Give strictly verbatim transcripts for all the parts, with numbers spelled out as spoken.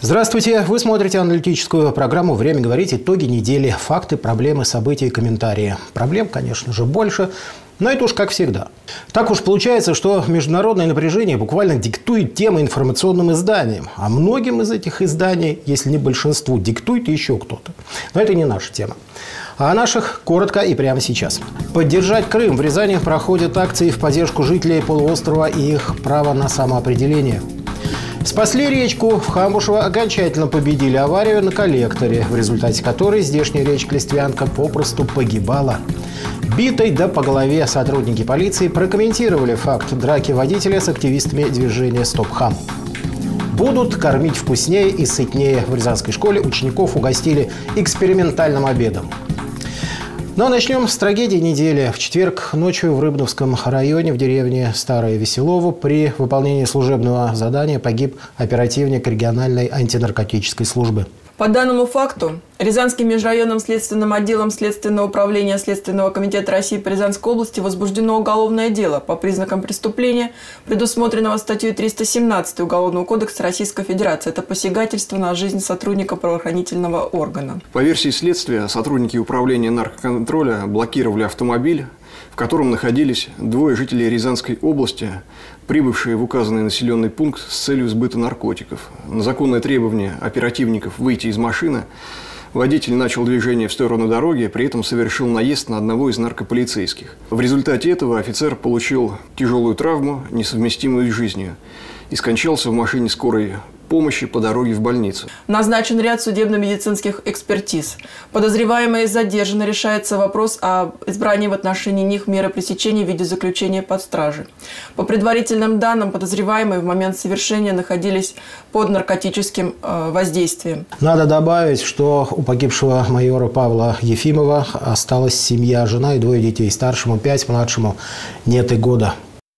Здравствуйте! Вы смотрите аналитическую программу «Время говорить». Итоги недели. Факты, проблемы, события и комментарии. Проблем, конечно же, больше, но это уж как всегда. Так уж получается, что международное напряжение буквально диктует темы информационным изданиям. А многим из этих изданий, если не большинству, диктует еще кто-то. Но это не наша тема. А о наших коротко и прямо сейчас. Поддержать Крым. В Рязани проходят акции в поддержку жителей полуострова и их права на самоопределение. Спасли речку. В Хамбушево окончательно победили аварию на коллекторе, в результате которой здешняя речка Листвянка попросту погибала. Битой да по голове сотрудники полиции прокомментировали факт драки водителя с активистами движения «Стоп Хам». Будут кормить вкуснее и сытнее. В Рязанской школе учеников угостили экспериментальным обедом. Но начнем с трагедии недели. В четверг ночью в Рыбновском районе в деревне Старое Веселово при выполнении служебного задания погиб оперативник региональной антинаркотической службы. По данному факту Рязанским межрайонным следственным отделом Следственного управления Следственного комитета России по Рязанской области возбуждено уголовное дело по признакам преступления, предусмотренного статьей триста семнадцать Уголовного кодекса Российской Федерации. Это посягательство на жизнь сотрудника правоохранительного органа. По версии следствия, сотрудники управления наркоконтроля блокировали автомобиль, в котором находились двое жителей Рязанской области, прибывшие в указанный населенный пункт с целью сбыта наркотиков. На законное требование оперативников выйти из машины водитель начал движение в сторону дороги, при этом совершил наезд на одного из наркополицейских. В результате этого офицер получил тяжелую травму, несовместимую с жизнью, и скончался в машине скорой помощи по дороге в больницу. Назначен ряд судебно-медицинских экспертиз. Подозреваемые задержаны. Решается вопрос о избрании в отношении них меры пресечения в виде заключения под стражей. По предварительным данным, подозреваемые в момент совершения находились под наркотическим э, воздействием. Надо добавить, что у погибшего майора Павла Ефимова осталась семья, жена и двое детей. Старшему пять, младшему нет и года.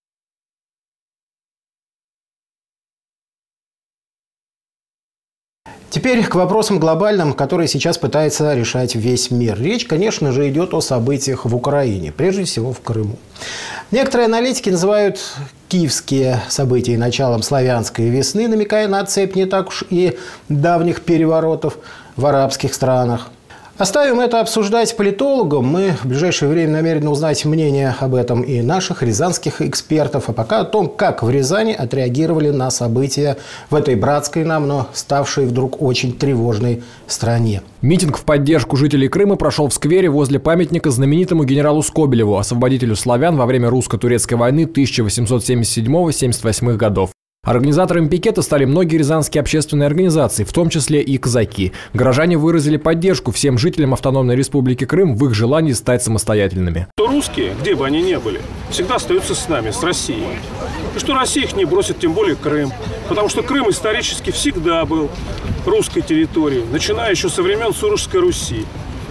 Теперь к вопросам глобальным, которые сейчас пытается решать весь мир. Речь, конечно же, идет о событиях в Украине, прежде всего в Крыму. Некоторые аналитики называют киевские события началом славянской весны, намекая на цепь не так уж и давних переворотов в арабских странах. Оставим это обсуждать политологам. Мы в ближайшее время намерены узнать мнение об этом и наших рязанских экспертов. А пока о том, как в Рязани отреагировали на события в этой братской нам, но ставшей вдруг очень тревожной стране. Митинг в поддержку жителей Крыма прошел в сквере возле памятника знаменитому генералу Скобелеву, освободителю славян во время русско-турецкой войны тысяча восемьсот семьдесят седьмого — семьдесят восьмого годов. Организаторами пикета стали многие рязанские общественные организации, в том числе и казаки. Горожане выразили поддержку всем жителям Автономной Республики Крым в их желании стать самостоятельными. То русские, где бы они ни были, всегда остаются с нами, с Россией. И что Россия их не бросит, тем более Крым. Потому что Крым исторически всегда был русской территорией, начиная еще со времен Сурожской Руси.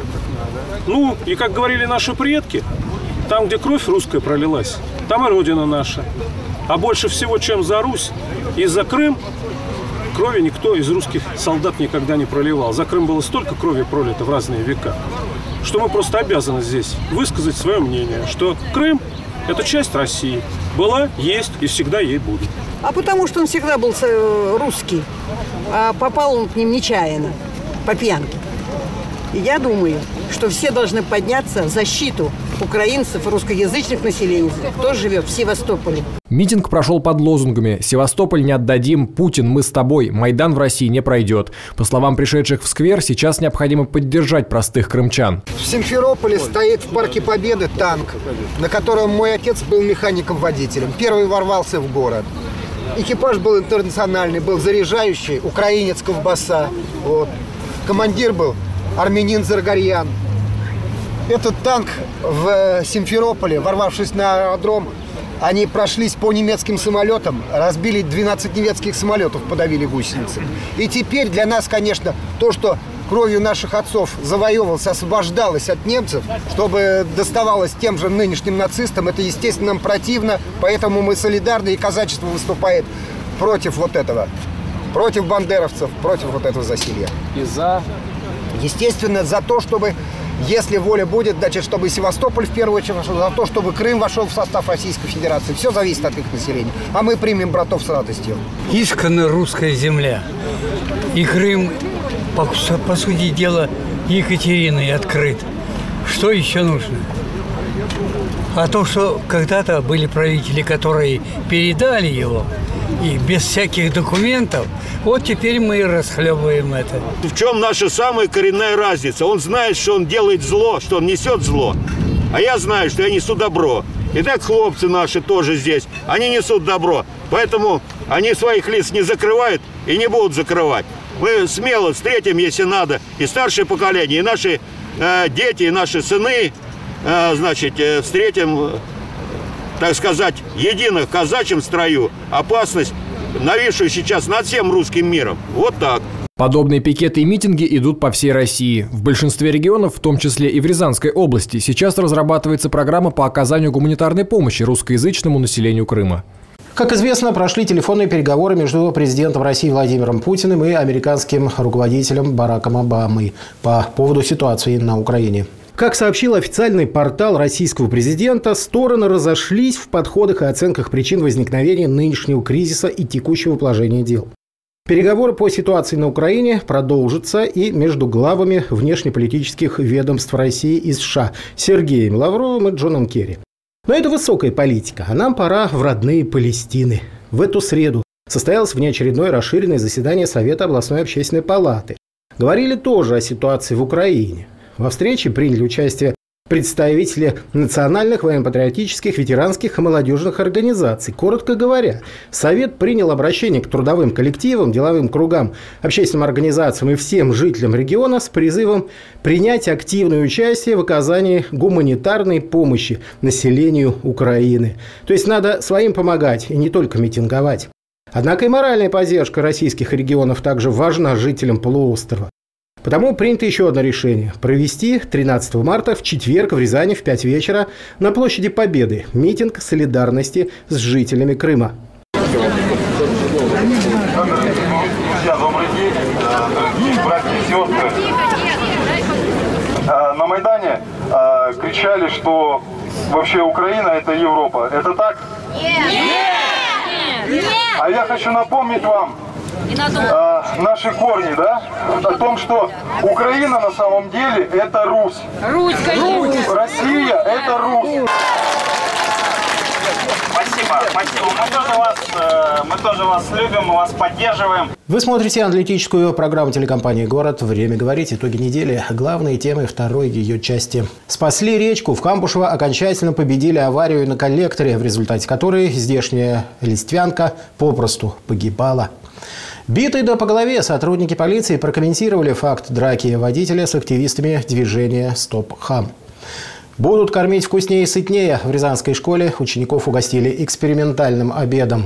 Ну, и как говорили наши предки, там, где кровь русская пролилась, там и родина наша. А больше всего, чем за Русь и за Крым, крови никто из русских солдат никогда не проливал. За Крым было столько крови пролито в разные века, что мы просто обязаны здесь высказать свое мнение, что Крым – это часть России. Была, есть и всегда ей будет. А потому что он всегда был русский, а попал он к ним нечаянно, по пьянке. И я думаю, что все должны подняться в защиту украинцев, русскоязычных населений, кто живет в Севастополе. Митинг прошел под лозунгами «Севастополь не отдадим», «Путин, мы с тобой», «Майдан в России не пройдет». По словам пришедших в сквер, сейчас необходимо поддержать простых крымчан. В Симферополе стоит в Парке Победы танк, на котором мой отец был механиком-водителем. Первый ворвался в город. Экипаж был интернациональный, был заряжающий, украинец ковбаса. Вот. Командир был армянин Заргарьян. Этот танк в Симферополе, ворвавшись на аэродром, они прошлись по немецким самолетам, разбили двенадцать немецких самолетов, подавили гусеницы. И теперь для нас, конечно, то, что кровью наших отцов завоевывалось, освобождалось от немцев, чтобы доставалось тем же нынешним нацистам, это, естественно, нам противно, поэтому мы солидарны, и казачество выступает против вот этого, против бандеровцев, против вот этого засилья. И за? Естественно, за то, чтобы Если воля будет, значит, чтобы Севастополь в первую очередь вошел, за то, чтобы Крым вошел в состав Российской Федерации. Все зависит от их населения. А мы примем братов с радостью. Исконно русская земля. И Крым, по, по сути дела, Екатериной открыт. Что еще нужно? А то, что когда-то были правители, которые передали его, и без всяких документов, вот теперь мы и расхлебываем это. В чем наша самая коренная разница? Он знает, что он делает зло, что он несет зло. А я знаю, что я несу добро. И так хлопцы наши тоже здесь, они несут добро. Поэтому они своих лиц не закрывают и не будут закрывать. Мы смело встретим, если надо, и старшее поколение, и наши э, дети, и наши сыны, э, значит, э, встретим, так сказать, едино в казачьем строю опасность, нависшую сейчас над всем русским миром. Вот так. Подобные пикеты и митинги идут по всей России. В большинстве регионов, в том числе и в Рязанской области, сейчас разрабатывается программа по оказанию гуманитарной помощи русскоязычному населению Крыма. Как известно, прошли телефонные переговоры между президентом России Владимиром Путиным и американским руководителем Бараком Обамой по поводу ситуации на Украине. Как сообщил официальный портал российского президента, стороны разошлись в подходах и оценках причин возникновения нынешнего кризиса и текущего положения дел. Переговоры по ситуации на Украине продолжатся и между главами внешнеполитических ведомств России и США Сергеем Лавровым и Джоном Керри. Но это высокая политика, а нам пора в родные Палестины. В эту среду состоялось внеочередное расширенное заседание Совета областной общественной палаты. Говорили тоже о ситуации в Украине. Во встрече приняли участие представители национальных военно-патриотических, ветеранских и молодежных организаций. Коротко говоря, Совет принял обращение к трудовым коллективам, деловым кругам, общественным организациям и всем жителям региона с призывом принять активное участие в оказании гуманитарной помощи населению Украины. То есть надо своим помогать и не только митинговать. Однако и моральная поддержка российских регионов также важна жителям полуострова. Потому принято еще одно решение – провести тринадцатого марта в четверг в Рязани в пять вечера на площади Победы митинг солидарности с жителями Крыма. Друзья, добрый день, дорогие братья и сестры. На Майдане кричали, что вообще Украина – это Европа. Это так? Нет! Нет! А я хочу напомнить вам, А, наши корни, да, о том, что Украина на самом деле это Русь. Русь, Русь. Россия это Русь. Спасибо, спасибо. Мы тоже вас, э, мы тоже вас любим, мы вас поддерживаем. Вы смотрите аналитическую программу телекомпании «Город». Время говорить. Итоги недели. Главные темы второй ее части. Спасли речку. В Кампушево окончательно победили аварию на коллекторе, в результате которой здешняя листвянка попросту погибала. Битые да по голове сотрудники полиции прокомментировали факт драки водителя с активистами движения «Стоп Хам». Будут кормить вкуснее и сытнее. В Рязанской школе учеников угостили экспериментальным обедом.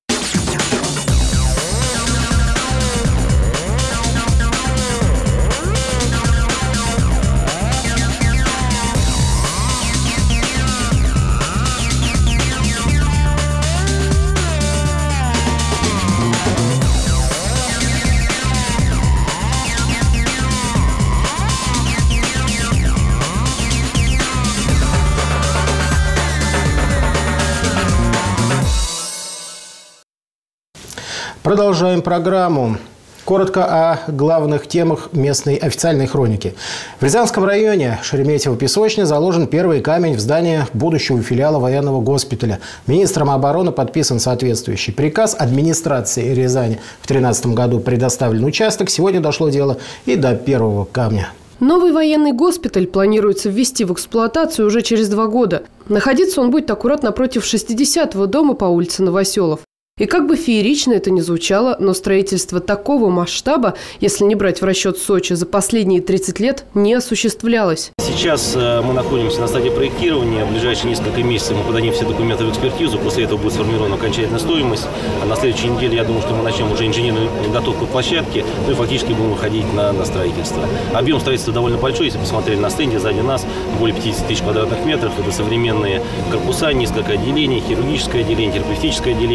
Продолжаем программу. Коротко о главных темах местной официальной хроники. В Рязанском районе Шереметьево-Песочной заложен первый камень в здание будущего филиала военного госпиталя. Министром обороны подписан соответствующий приказ. Администрации Рязани в две тысячи тринадцатом году предоставлен участок. Сегодня дошло дело и до первого камня. Новый военный госпиталь планируется ввести в эксплуатацию уже через два года. Находиться он будет аккурат напротив шестидесятого дома по улице Новоселов. И как бы феерично это ни звучало, но строительство такого масштаба, если не брать в расчет Сочи, за последние тридцать лет не осуществлялось. Сейчас мы находимся на стадии проектирования. В ближайшие несколько месяцев мы подадим все документы в экспертизу. После этого будет сформирована окончательная стоимость. А на следующей неделе, я думаю, что мы начнем уже инженерную подготовку площадки. Ну и фактически будем выходить на, на строительство. Объем строительства довольно большой. Если посмотрели на стенде сзади нас, более пятьдесят тысяч квадратных метров. Это современные корпуса, несколько отделений, хирургическое отделение, терапевтическое отделение.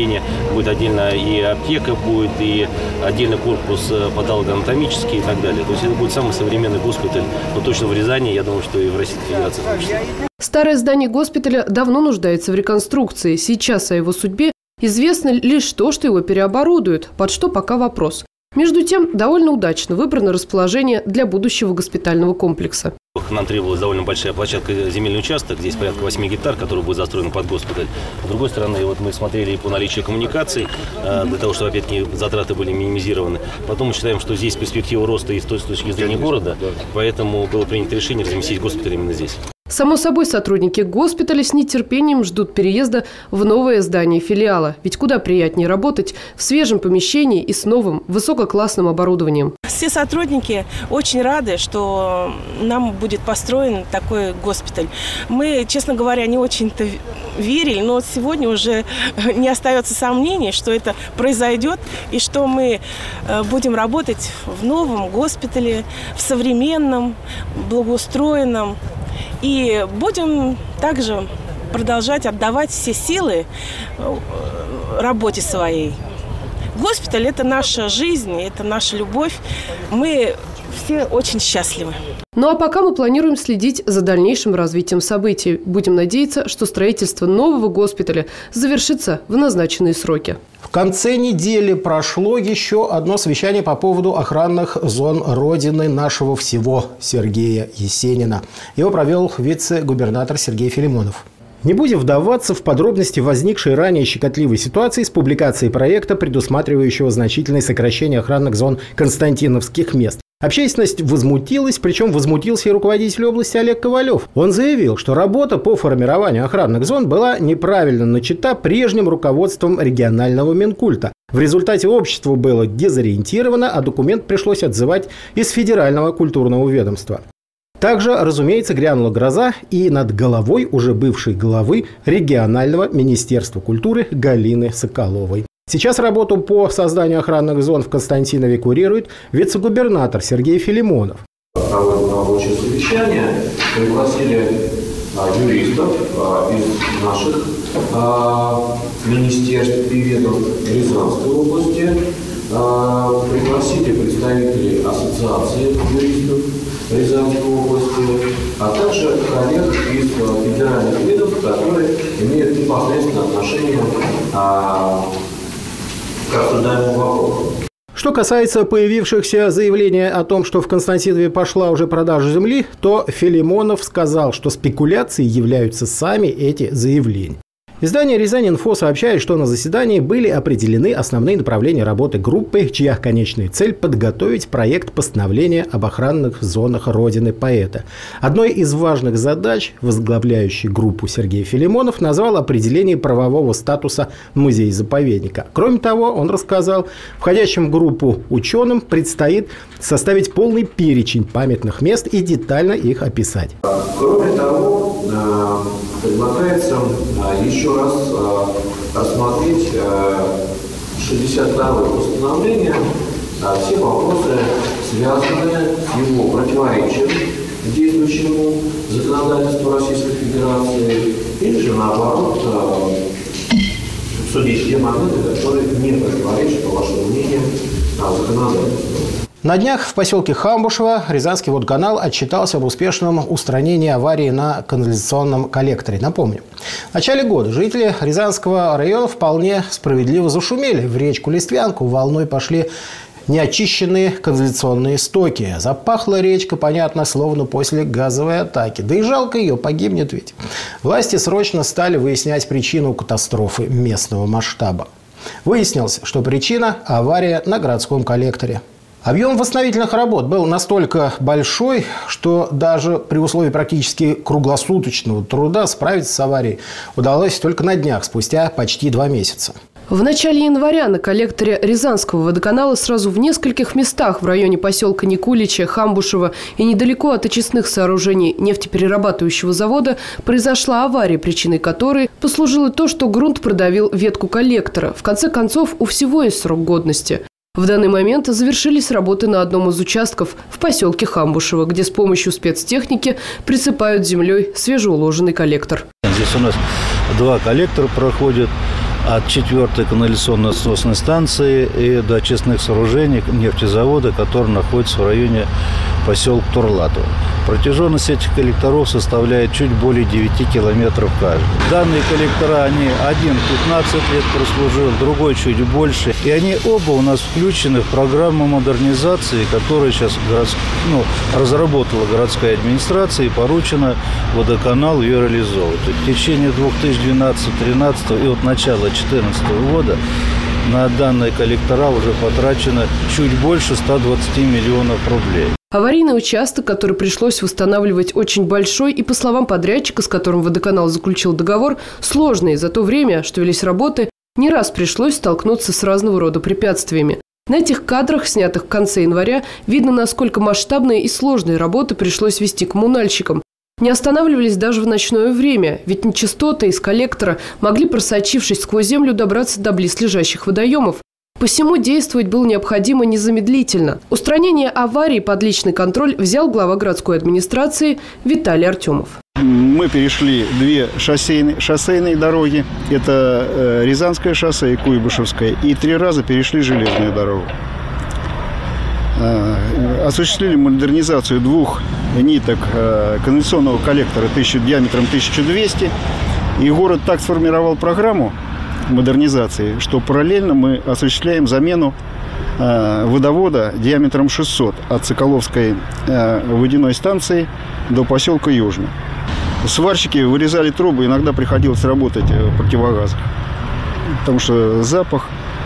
будет отдельно и аптека будет, и отдельный корпус патологоанатомический и так далее. То есть это будет самый современный госпиталь, но точно в Рязани, я думаю, что и в Российской Федерации в том числе. Старое здание госпиталя давно нуждается в реконструкции. Сейчас о его судьбе известно лишь то, что его переоборудуют, под что пока вопрос. Между тем, довольно удачно выбрано расположение для будущего госпитального комплекса. Нам требовалась довольно большая площадка, земельный участок, здесь порядка восьми гектар, который будет застроен под госпиталь. С другой стороны, вот мы смотрели по наличию коммуникаций, для того, чтобы, опять-таки, затраты были минимизированы. Потом мы считаем, что здесь перспектива роста и с точки зрения города, поэтому было принято решение разместить госпиталь именно здесь. Само собой, сотрудники госпиталя с нетерпением ждут переезда в новое здание филиала. Ведь куда приятнее работать в свежем помещении и с новым высококлассным оборудованием. Все сотрудники очень рады, что нам будет построен такой госпиталь. Мы, честно говоря, не очень-то верили, но сегодня уже не остается сомнений, что это произойдет и что мы будем работать в новом госпитале, в современном, благоустроенном. И будем также продолжать отдавать все силы работе своей. Госпиталь – это наша жизнь, это наша любовь. Мы все очень счастливы. Ну а пока мы планируем следить за дальнейшим развитием событий. Будем надеяться, что строительство нового госпиталя завершится в назначенные сроки. В конце недели прошло еще одно совещание по поводу охранных зон родины нашего всего Сергея Есенина. Его провел вице-губернатор Сергей Филимонов. Не будем вдаваться в подробности возникшей ранее щекотливой ситуации с публикацией проекта, предусматривающего значительное сокращение охранных зон константиновских мест. Общественность возмутилась, причем возмутился и руководитель области Олег Ковалев. Он заявил, что работа по формированию охранных зон была неправильно начата прежним руководством регионального Минкульта. В результате общество было дезориентировано, а документ пришлось отзывать из федерального культурного ведомства. Также, разумеется, грянула гроза и над головой уже бывшей главы регионального Министерства культуры Галины Соколовой. Сейчас работу по созданию охранных зон в Константинове курирует вице-губернатор Сергей Филимонов. Проводим рабочее совещание, пригласили а, юристов а, из наших а, министерств и ведомств Рязанской области, а, пригласили представителей ассоциации юристов Рязанской области, а также коллег из федеральных ведомств, которые имеют непосредственное отношение а, к обсуждаемому вопросу. Что касается появившихся заявлений о том, что в Константинове пошла уже продажа земли, то Филимонов сказал, что спекуляцией являются сами эти заявления. Издание «Рязань-Инфо» сообщает, что на заседании были определены основные направления работы группы, чья конечная цель – подготовить проект постановления об охранных зонах родины поэта. Одной из важных задач, возглавляющий группу Сергей Филимонов, назвал определение правового статуса музея-заповедника. Кроме того, он рассказал, входящим в группу ученым предстоит составить полный перечень памятных мест и детально их описать. Кроме того, предлагается еще раз рассмотреть шестьдесят второе постановление, все вопросы, связанные с его противоречием действующему законодательству Российской Федерации, или же наоборот обсудить те моменты, которые не противоречат, по вашему мнению, законодательству. На днях в поселке Хамбушево Рязанский водоканал отчитался об успешном устранении аварии на канализационном коллекторе. Напомню, в начале года жители Рязанского района вполне справедливо зашумели. В речку Листвянку волной пошли неочищенные канализационные стоки. Запахла речка, понятно, словно после газовой атаки. Да и жалко ее, погибнет ведь. Власти срочно стали выяснять причину катастрофы местного масштаба. Выяснилось, что причина – авария на городском коллекторе. Объем восстановительных работ был настолько большой, что даже при условии практически круглосуточного труда справиться с аварией удалось только на днях, спустя почти два месяца. В начале января на коллекторе Рязанского водоканала сразу в нескольких местах в районе поселка Никулича, Хамбушева и недалеко от очистных сооружений нефтеперерабатывающего завода произошла авария, причиной которой послужило то, что грунт продавил ветку коллектора. В конце концов, у всего есть срок годности. В данный момент завершились работы на одном из участков в поселке Хамбушево, где с помощью спецтехники присыпают землей свежеуложенный коллектор. Здесь у нас два коллектора проходят. от четвертой канализационно-насосной станции и до очистных сооружений нефтезавода, который находится в районе поселка Турлатово. Протяженность этих коллекторов составляет чуть более девяти километров каждый. Данные коллектора, они один пятнадцать лет прослужил, другой чуть больше. И они оба у нас включены в программу модернизации, которую сейчас ну, разработала городская администрация и поручена водоканалу ее реализовывать. В течение две тысячи двенадцатого — две тысячи тринадцатого и от начала две тысячи четырнадцатого года на данные коллектора уже потрачено чуть больше ста двадцати миллионов рублей. Аварийный участок, который пришлось восстанавливать, очень большой, и, по словам подрядчика, с которым водоканал заключил договор, сложный. За то время, что велись работы, не раз пришлось столкнуться с разного рода препятствиями. На этих кадрах, снятых в конце января, видно, насколько масштабные и сложные работы пришлось вести коммунальщикам. Не останавливались даже в ночное время, ведь нечистоты из коллектора могли, просочившись сквозь землю, добраться до близлежащих водоемов. Посему действовать было необходимо незамедлительно. Устранение аварии под личный контроль взял глава городской администрации Виталий Артемов. Мы перешли две шоссейные, шоссейные дороги. Это э, Рязанское шоссе и Куйбышевское. И три раза перешли железную дорогу. Э, осуществили модернизацию двух ниток э, канализационного коллектора тысячи, диаметром тысяча двести. И город так сформировал программу модернизации, что параллельно мы осуществляем замену э, водовода диаметром шестьсот от Соколовской э, водяной станции до поселка Южный. Сварщики вырезали трубы, иногда приходилось работать в противогазах, потому что запах.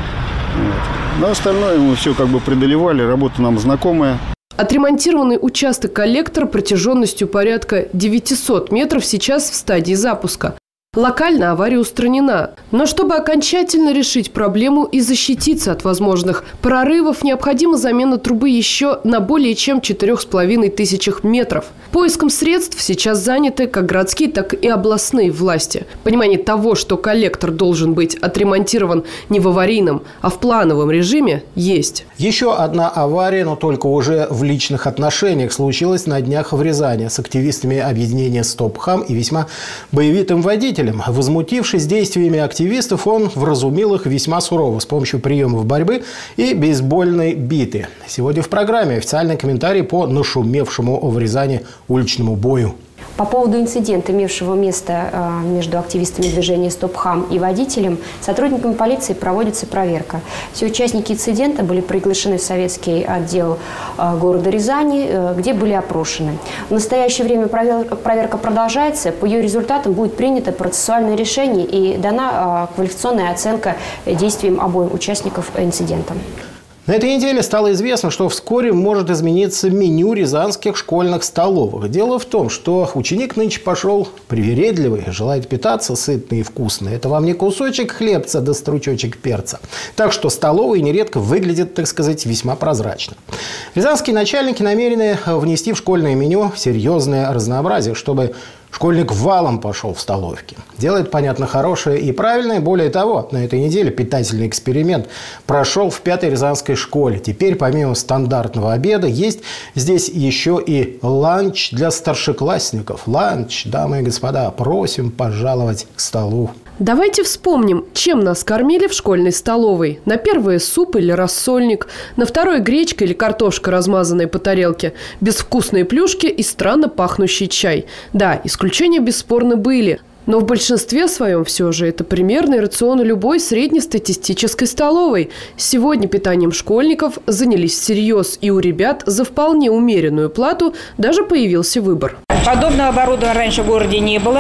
Вот. Но остальное мы все как бы преодолевали, работа нам знакомая. Отремонтированный участок коллектора протяженностью порядка девятисот метров сейчас в стадии запуска. Локально авария устранена. Но чтобы окончательно решить проблему и защититься от возможных прорывов, необходима замена трубы еще на более чем четырех с половиной тысячах метров. Поиском средств сейчас заняты как городские, так и областные власти. Понимание того, что коллектор должен быть отремонтирован не в аварийном, а в плановом режиме, есть. Еще одна авария, но только уже в личных отношениях, случилась на днях в Рязани с активистами объединения «Стоп-Хам» и весьма боевитым водителем. Возмутившись действиями активистов, он вразумил их весьма сурово с помощью приемов борьбы и бейсбольной биты. Сегодня в программе официальный комментарий по нашумевшему в Рязани уличному бою. По поводу инцидента, имевшего место между активистами движения «Стоп-Хам» и водителем, сотрудниками полиции проводится проверка. Все участники инцидента были приглашены в советский отдел города Рязани, где были опрошены. В настоящее время проверка продолжается. По ее результатам будет принято процессуальное решение и дана квалификационная оценка действиям обоим участников инцидента. На этой неделе стало известно, что вскоре может измениться меню рязанских школьных столовых. Дело в том, что ученик нынче пошел привередливый, желает питаться сытно и вкусно. Это вам не кусочек хлебца да стручочек перца. Так что столовые нередко выглядят, так сказать, весьма прозрачно. Рязанские начальники намерены внести в школьное меню серьезное разнообразие, чтобы школьник валом пошел в столовке. Делает, понятно, хорошее и правильное. Более того, на этой неделе питательный эксперимент прошел в пятой рязанской школе. Теперь, помимо стандартного обеда, есть здесь еще и ланч для старшеклассников. Ланч, дамы и господа, просим пожаловать к столу. Давайте вспомним, чем нас кормили в школьной столовой. На первое – суп или рассольник, на второе – гречка или картошка, размазанная по тарелке, безвкусные плюшки и странно пахнущий чай. Да, исключения бесспорно были. Но в большинстве своем все же это примерный рацион любой среднестатистической столовой. Сегодня питанием школьников занялись всерьез, и у ребят за вполне умеренную плату даже появился выбор. Подобного оборудования раньше в городе не было.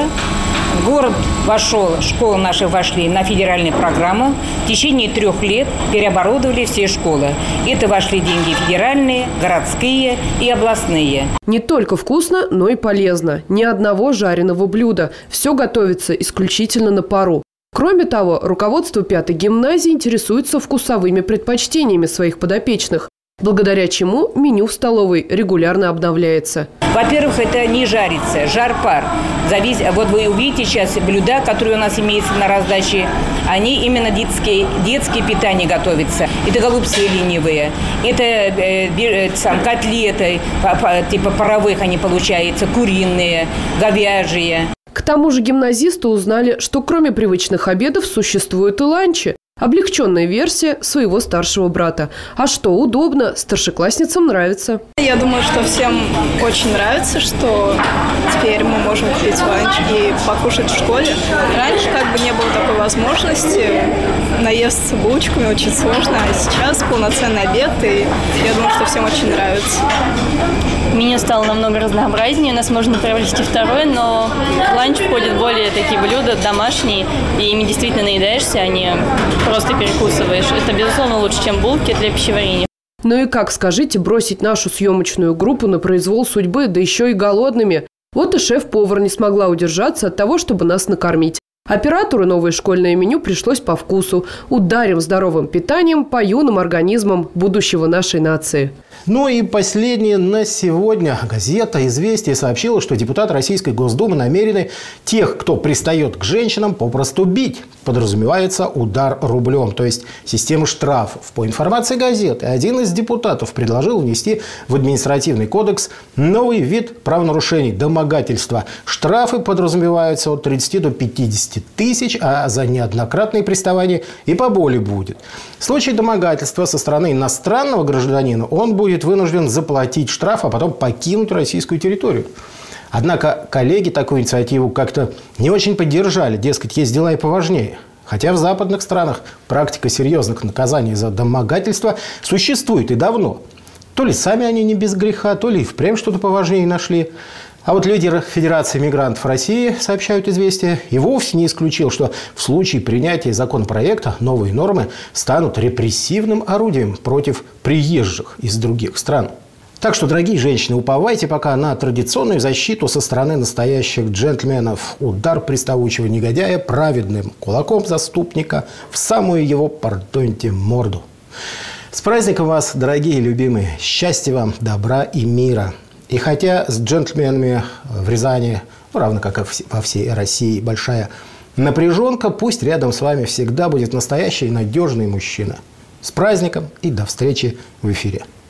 В город вошел, школы наши вошли на федеральную программу. В течение трех лет переоборудовали все школы. Это вошли деньги федеральные, городские и областные. Не только вкусно, но и полезно. Ни одного жареного блюда. Все готовится исключительно на пару. Кроме того, руководство пятой гимназии интересуется вкусовыми предпочтениями своих подопечных, благодаря чему меню в столовой регулярно обновляется. Во-первых, это не жарится, жар-пар. Завис... Вот вы увидите сейчас блюда, которые у нас имеются на раздаче, они именно детские, детские питания готовятся. Это голубцы ленивые, это э, э, сам, котлеты, по, по, типа паровых они получаются, куриные, говяжьи. К тому же гимназисты узнали, что кроме привычных обедов существуют и ланчи. Облегченная версия своего старшего брата. А что удобно, старшеклассницам нравится. Я думаю, что всем очень нравится, что теперь мы можем купить ланч и покушать в школе. Раньше как бы не было такой возможности наесться булочками, очень сложно, а сейчас полноценный обед, и я думаю, что всем очень нравится. Меню стало намного разнообразнее, у нас можно приобрести второй, но в ланч входят более такие блюда домашние, и ими действительно наедаешься, а не просто перекусываешь. Это, безусловно, лучше, чем булки для пищеварения. Ну и как, скажите, бросить нашу съемочную группу на произвол судьбы, да еще и голодными? Вот и шеф-повар не смогла удержаться от того, чтобы нас накормить. Оператору новое школьное меню пришлось по вкусу. Ударим здоровым питанием по юным организмам будущего нашей нации. Ну и последнее на сегодня. Газета «Известия» сообщила, что депутаты Российской Госдумы намерены тех, кто пристает к женщинам, попросту бить. Подразумевается удар рублем, то есть система штрафов. По информации газеты, один из депутатов предложил внести в административный кодекс новый вид правонарушений – домогательства. Штрафы подразумеваются от тридцати до пятидесяти тысяч, а за неоднократные приставания и поболее будет. В случае домогательства со стороны иностранного гражданина он будет вынужден заплатить штраф, а потом покинуть российскую территорию. Однако коллеги такую инициативу как-то не очень поддержали. Дескать, есть дела и поважнее. Хотя в западных странах практика серьезных наказаний за домогательство существует и давно. То ли сами они не без греха, то ли и впрямь что-то поважнее нашли. А вот лидер Федерации мигрантов России, сообщают «Известия», и вовсе не исключил, что в случае принятия законопроекта новые нормы станут репрессивным орудием против приезжих из других стран. Так что, дорогие женщины, уповайте пока на традиционную защиту со стороны настоящих джентльменов. Удар приставучего негодяя праведным кулаком заступника в самую его, пардоньте, морду. С праздником вас, дорогие и любимые! Счастья вам, добра и мира! И хотя с джентльменами в Рязани, ну, равно как и во всей России, большая напряженка, пусть рядом с вами всегда будет настоящий надежный мужчина. С праздником и до встречи в эфире!